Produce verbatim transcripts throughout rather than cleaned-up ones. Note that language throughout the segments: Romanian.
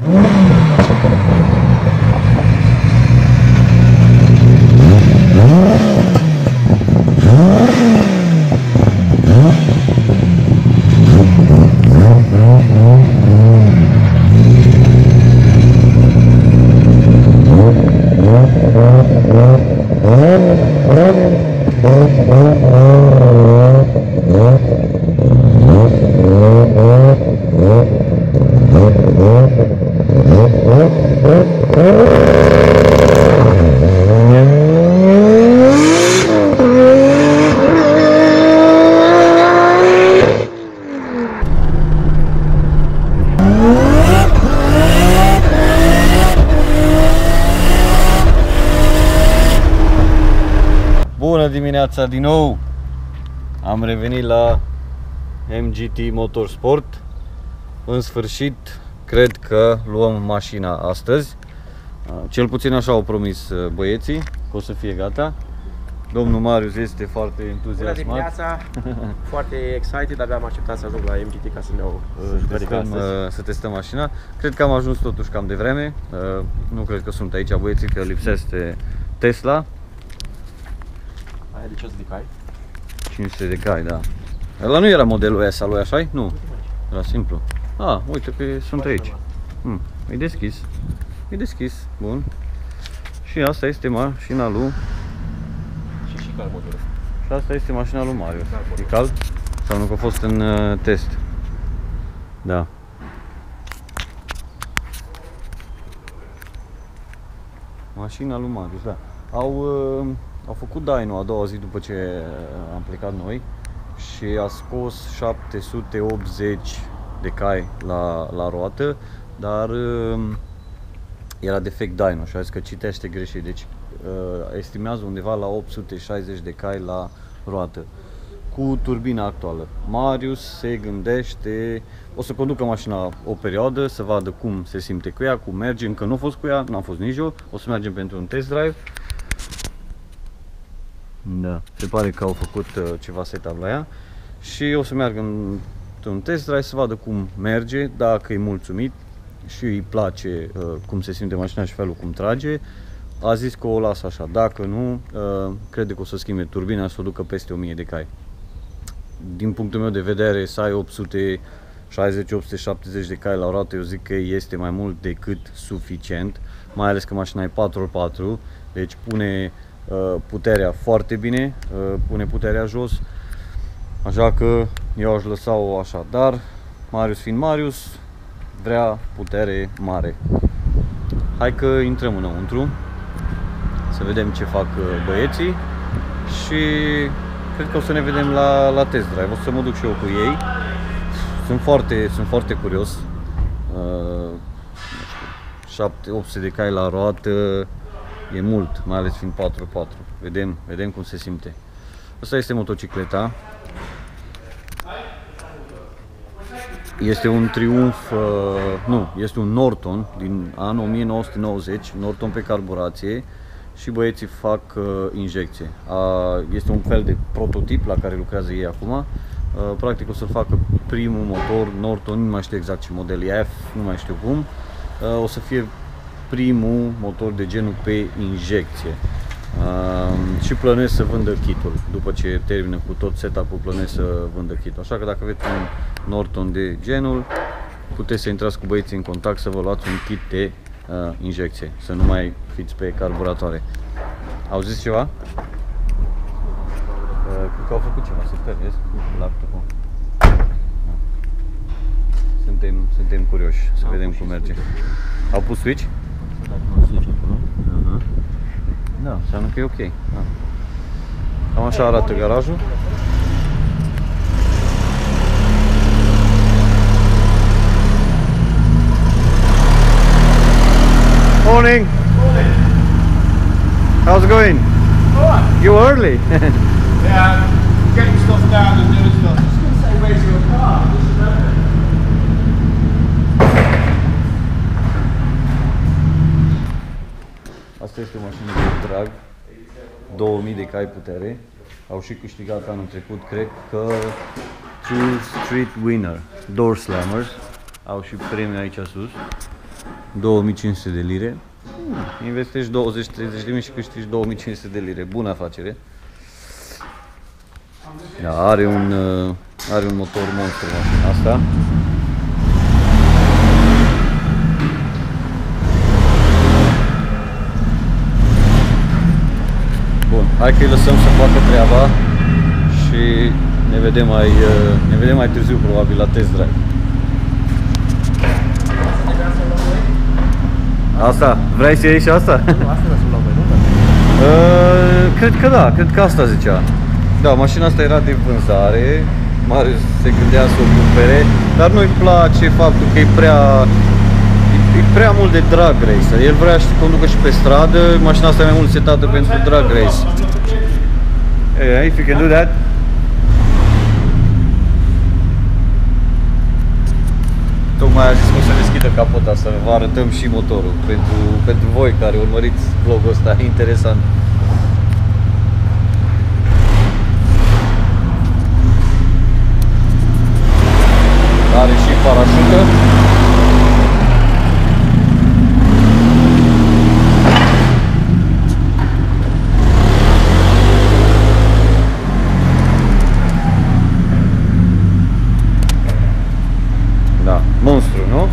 Bună dimineața din nou! Am revenit la M G T Motorsport. În sfârșit, cred că luăm mașina astăzi. Cel puțin așa au promis băieții, că o să fie gata. Domnul Marius este foarte entuziasmat. Bună dimineața! Foarte excited, abia am așteptat să ajung la M G T ca să ne o jucărim astăzi. Să testăm mașina. Cred că am ajuns totuși cam devreme. Nu cred că sunt aici băieții, că lipsește Tesla. Aia de cinci sute de cai? cinci sute de cai, da. Ăla nu era modelul S al lui, așa-i? Nu. Era simplu. Ah, uite că sunt aici. Hmm, e deschis. E deschis. Bun. Și asta este mașina lui. Și și cald motorul. Și asta este mașina lui Marius. E cald? Sau nu că a fost în uh, test? Da. Mașina lui Marius, da. Au, uh, au făcut dyno a doua zi după ce am plecat noi și a scos șapte sute optzeci de cai la, la roată, dar uh, era defect dyno și a zis că citește greșit, deci uh, estimează undeva la opt sute șaizeci de cai la roată cu turbina actuală. Marius se gândește, o să conducă mașina o perioadă, să vadă cum se simte cu ea, cum merge, încă nu a fost cu ea, n-am fost nici eu, o să mergem pentru un test drive. Da, se pare că au făcut uh, ceva setup la ea și o să meargă într-un test drive să vadă cum merge, dacă e mulțumit și îi place uh, cum se simte mașina și felul cum trage. A zis că o lasă așa, dacă nu, uh, crede că o să schimbe turbina și să o ducă peste o mie de cai. Din punctul meu de vedere, să ai opt sute șaizeci opt sute șaptezeci de cai la roată, eu zic că este mai mult decât suficient, mai ales că mașina e patru pe patru, deci pune uh, puterea foarte bine, uh, pune puterea jos, așa că eu aș lăsa-o așa, dar Marius fiind Marius, vrea putere mare. Hai că intrăm înăuntru, să vedem ce fac băieții și cred că o să ne vedem la, la test drive, o să mă duc și eu cu ei. Sunt foarte, sunt foarte curios. Uh, șapte opt sute de cai la roată e mult, mai ales fiind patru pe patru. Vedem, vedem cum se simte. Asta este motocicleta. Este un Triumph, uh, nu, este un Norton din anul o mie nouă sute nouăzeci, Norton pe carburație și băieții fac uh, injecție. Uh, este un fel de prototip la care lucrează ei acum. Uh, practic o să facă primul motor Norton, nu mai știu exact ce model e, F, nu mai știu cum. Uh, o să fie primul motor de genul pe injecție. Uh, și plănesc să vândă kitul. După ce termină cu tot setup-ul, plănesc să vândă kitul. Așa că dacă aveți un Norton de genul, puteți să intrați cu băieții în contact să vă luați un kit de uh, injecție, să nu mai fiți pe carburatoare. Au zis ceva? Uh, cred că au făcut ceva, se sper, laptopul. Suntem, suntem curioși să vedem cum merge. Au pus switch? Uh-huh. Da, înseamnă că e ok. Da. Cam așa arată garajul. Morning. Morning. How's it going? Alright. You early? Yeah, getting stuff down and doing stuff. I was going to say, where's your car? This is better. Asta este o mașină de drag, două mii de cai putere. Au și câștigat anul trecut, cred că True Street Winner, Door Slammers. Au și premii aici sus. două mii cinci sute de lire. Investești douăzeci treizeci de mii și câștigi două mii cinci sute de lire. Bună afacere. Da, are un, are un motor monstru mașina asta. Bun, hai că îi lăsăm să facă treaba și ne vedem mai, ne vedem mai târziu, probabil, la test drive. Asta, vrei să iei și asta? Nu, asta lăsăm la voi, nu? Uh, cred că da, cred că asta zicea. Da, mașina asta era de vânzare, Marius se gândea să o cumpere, dar nu-i place faptul că e prea, e, e prea mult de drag racer. El vrea să conducă și pe stradă, mașina asta e mai mult setată pentru drag race. Hey, if you can do that. Tocmai a zis cum să deschidă capota, să vă arătăm și motorul pentru, pentru voi care urmăriți vlogul ăsta, interesant. Are și parașută. Da, monstru, nu?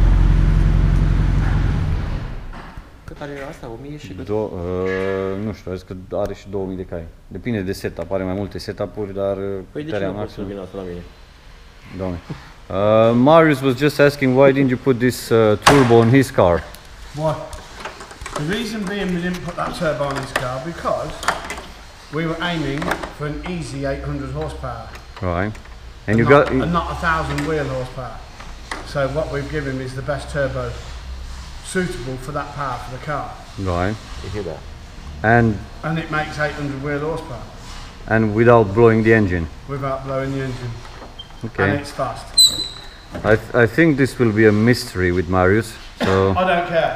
Cât are asta? o mie și cât? Do, uh, nu știu, zic că are și două mii de cai. Depinde de setup, are mai multe setup-uri, dar Păi de ce nu poți să vină asta la mine? Doamne. Uh, Marius was just asking why didn't you put this uh, turbo on his car? Why? The reason being we didn't put that turbo on his car because we were aiming for an easy eight hundred horsepower. Right. And you not, got and not a thousand wheel horsepower. So what we've given him is the best turbo suitable for that power for the car. right. You hear that? And And it makes eight hundred wheel horsepower and without blowing the engine. without blowing the engine. Okay. And it's fast. I th I think this will be a mystery with Marius. So I don't care.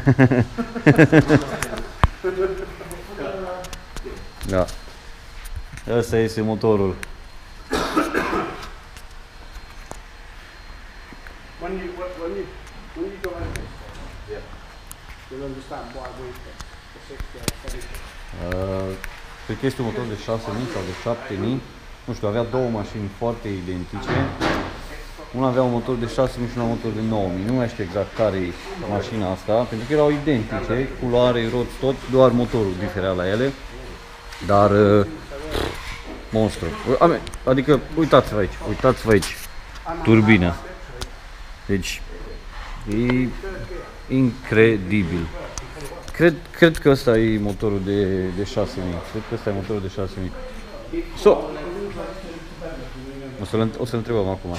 da. Ăsta este motorul. When you when you when you go over this, yeah, you'll understand why we put the sixty or seventy. Uh, cred că este un motor de șase mii sau de șapte mii. Nu știu, avea două mașini foarte identice. Una avea un motor de șase mii și una un motor de nouă mii. Nu mai știu exact care e mașina asta, pentru că erau identice, culoare, roți, tot, doar motorul diferea la ele. Dar uh, monstru. Adică uitați-vă aici, uitați-vă aici. Turbina. Deci e incredibil. Cred, cred că ăsta e motorul de, de șase mii. Cred că ăsta e motorul de șase mii. So, o să-l o să întrebăm acum.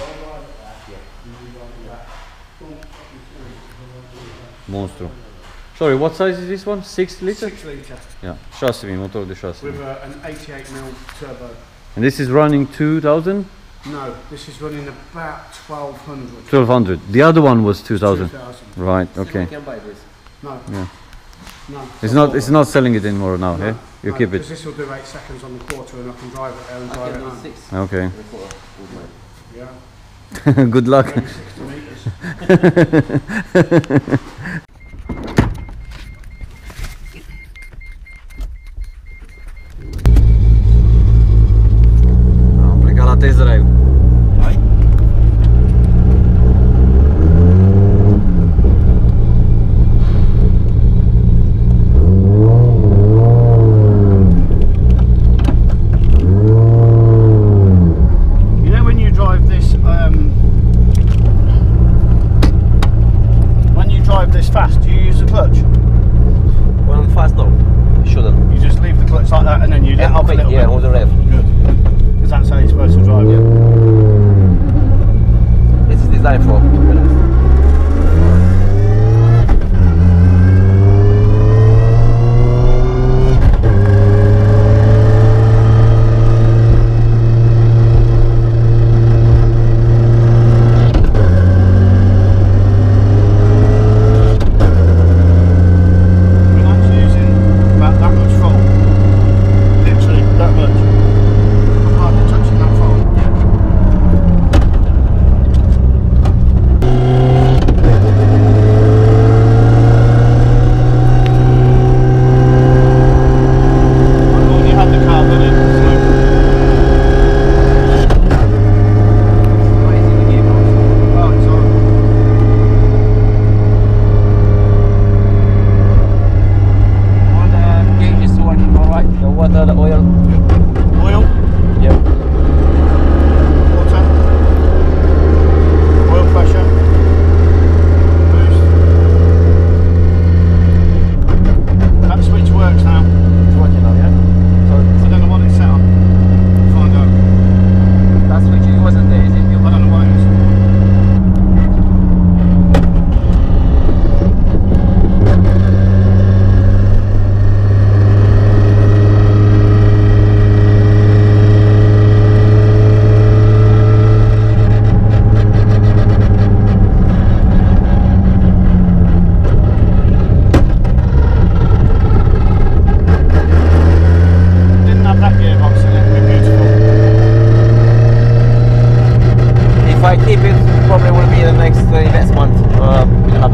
Monstru. Sorry, what size is this one? six liter? Six litre Yeah, șase mii, motorul de șase mii. with a, an eighty-eight mil turbo. And this is running two thousand? No, this is running about twelve hundred. twelve hundred. The other one was two thousand. two thousand. Right, okay. You can buy this. No. Yeah. No. It's not it's not selling it anymore now, No, eh? You no, keep it. Because this will do eight seconds on the quarter and I can drive it there and I drive can it do home. six. Okay. and a quarter with mine. Yeah. Good luck. Maybe sixty metres. Am plecat la test drive. You know when you drive this, um, when you drive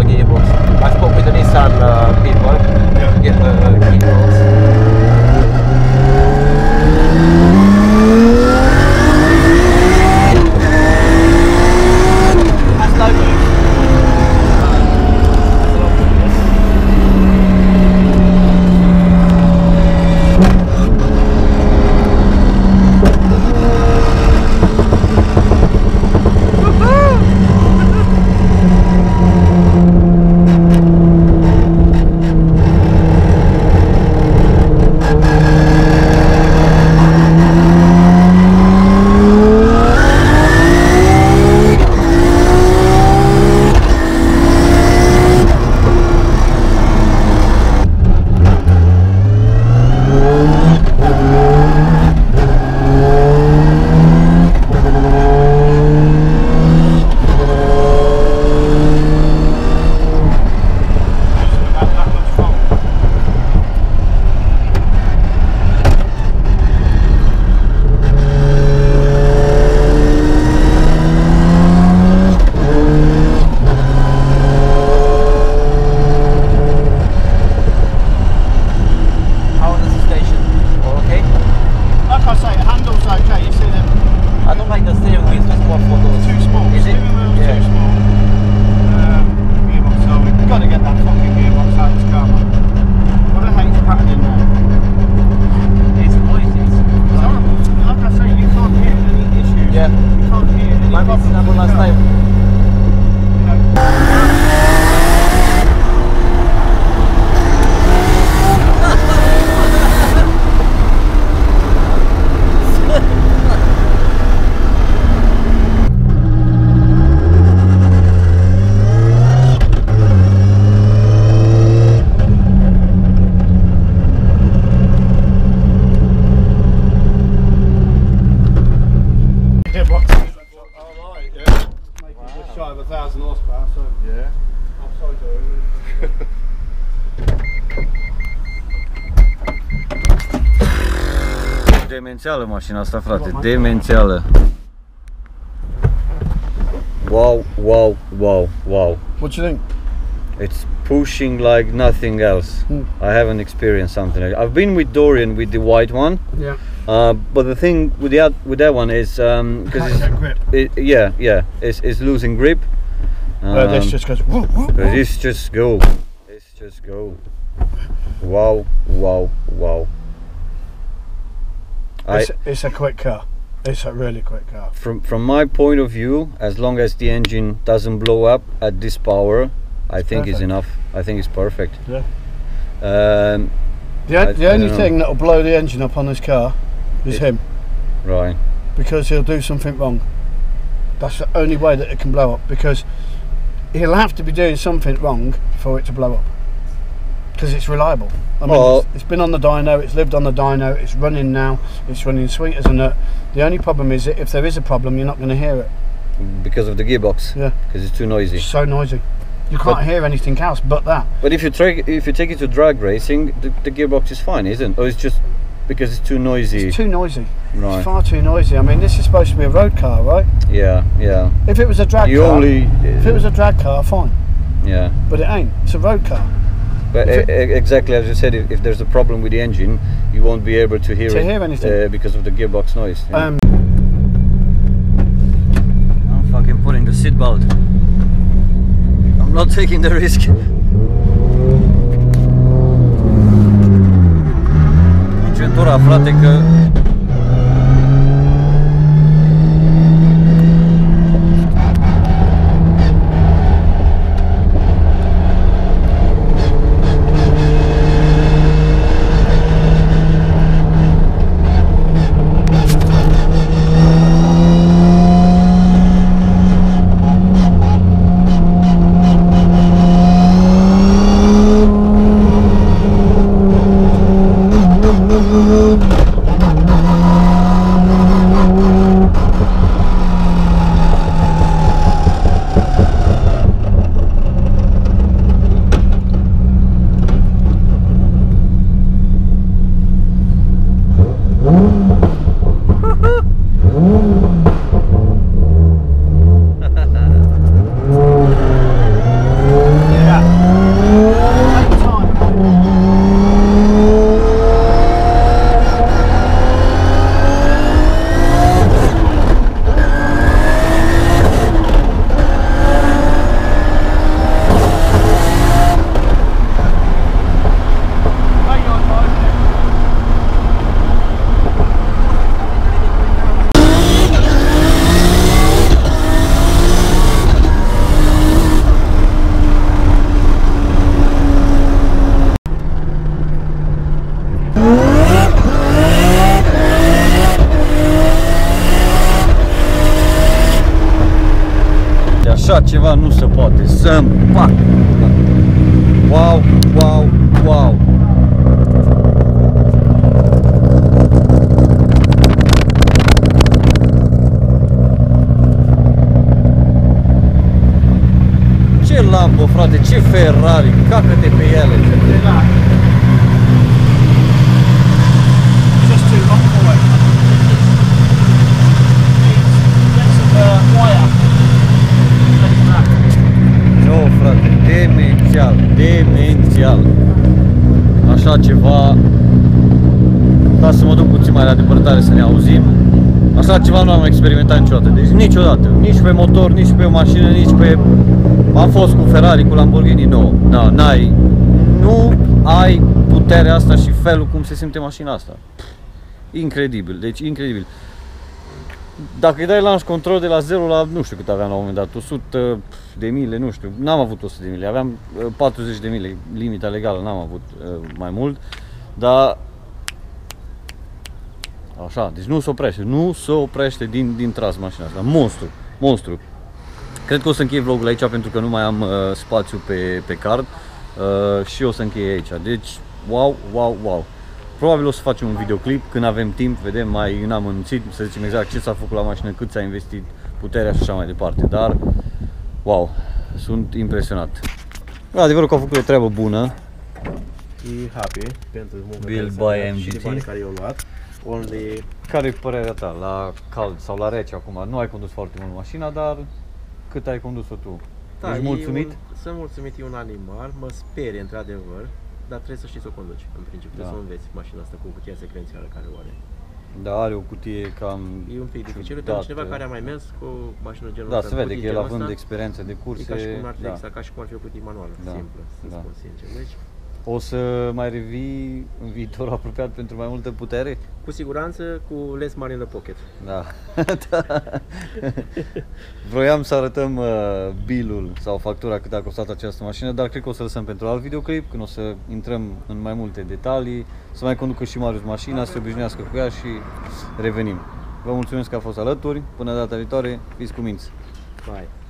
with the gearbox. I spoke with the Nissan uh, people to get the gearbox. That's low move. Demențială mașina asta, frate, demențială. Wow, wow, wow, wow. What do you think? It's pushing like nothing else. Mm. I haven't experienced something like that. I've been with Dorian with the white one. Yeah. Uh, but the thing with the with that one is um, because it's grip. It, yeah, yeah, it's, it's losing grip. Um, uh, this just goes. Whoa, whoa, whoa. This just go. This just go. Wow, wow, wow. It's, I, it's a quick car. It's a really quick car. From from my point of view, as long as the engine doesn't blow up at this power, I It's think perfect. it's enough. I think it's perfect. Yeah. Um, The, I- the I only don't thing that'll blow the engine up on this car is It- him, right. because he'll do something wrong. That's the only way that it can blow up, because he'll have to be doing something wrong for it to blow up. Because it's reliable. I mean, Well- it's, it's been on the dyno, it's lived on the dyno, it's running now, it's running sweet as a nut. The only problem is that if there is a problem, you're not going to hear it. Because of the gearbox. Yeah. Because it's too noisy. It's so noisy. You can't But- hear anything else but that. But if you try, if you take it to drag racing, the, the gearbox is fine, isn't it? Or it's just because it's too noisy. It's too noisy. Right. It's far too noisy. I mean, this is supposed to be a road car, right? Yeah, yeah. If it was a drag You car, only. if it was a drag car, fine. Yeah. But it ain't. It's a road car. But If e- e- exactly as you said, if, if there's a problem with the engine, you won't be able to hear To it hear anything. Uh, because of the gearbox noise. Yeah. Um, I'm fucking putting the seatbelt. I'm not taking the risk. Centura, frate, că să-mi fac! Wow, wow, wow! Ce Lambo, frate, ce Ferrari, cacă-te pe ele! Just too long for it. Get some uh, wire. Nu, frate, demențial, demențial. Așa ceva. Da, să mă duc puțin mai la depărtare să ne auzim. Așa ceva nu am experimentat niciodată, deci niciodată, nici pe motor, nici pe o mașină, nici pe... Am fost cu Ferrari, cu Lamborghini, nu, no, n-ai, nu ai puterea asta și felul cum se simte mașina asta. Pff, incredibil, deci incredibil. Dacă îi dai launch control de la zero la, nu știu cât aveam la un moment dat, o sută de mile, nu știu, n-am avut o sută de mile, aveam patruzeci de mile, limita legală, n-am avut uh, mai mult, dar așa, deci nu se oprește, nu se oprește din, din tras mașina asta, monstru, monstru. Cred că o să închei vlogul aici pentru că nu mai am uh, spațiu pe, pe card uh, și o să închei aici, deci wow, wow, wow. Probabil o să facem un videoclip când avem timp, vedem mai înamănunțit, să zicem exact ce s-a făcut la mașină, cât s-a investit, puterea și așa mai departe, dar wow, sunt impresionat. Adevărul că au făcut o treabă bună. E happy pentru munca Build care by s-a M G T. și de bani care i-au luat. Only... Care e părerea ta la cald sau la rece acum? Nu ai condus foarte mult mașina, dar cât ai condus-o tu? Da, Ești e mulțumit? Un, sunt mulțumit, e un animal, mă sperie într-adevăr, dar trebuie să știi să o conduci în principiu, Da. trebuie să o înveți mașina asta cu cutia secvențială care o are. Da, are o cutie cam E un pic dificil, ciudată. pentru cineva care a mai mers cu o mașină genul Da, ăsta, se vede cutii că el genul având ăsta, experiență de curse, e ca și cum ar fi, da. exact, ca și cum ar fi o cutie manuală, Da, simplă, să da. spun sincer. Deci, O să mai revii în viitor apropiat pentru mai multă putere? cu siguranță, cu less money in the pocket. Da. Da. Vroiam să arătăm uh, bill-ul sau factura cât a costat această mașină, dar cred că o să lăsăm pentru alt videoclip, când o să intrăm în mai multe detalii, să mai conducă și Marius mașina, să se obișnuiască cu ea și revenim. Vă mulțumesc că a fost alături, până data viitoare, fiți cuminți! Bye!